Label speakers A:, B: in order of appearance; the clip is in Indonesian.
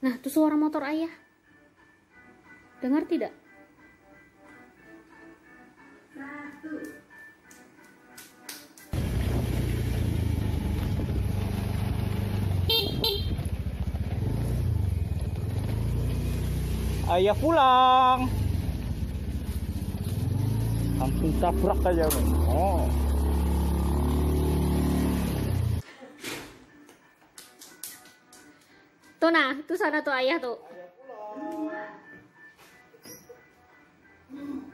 A: Nah, itu suara motor ayah. Dengar tidak?
B: Ayah pulang. Langsung tabrak aja. Oh.
A: Tuh nah, itu sana tuh ayah tuh.
B: Ayah pulang.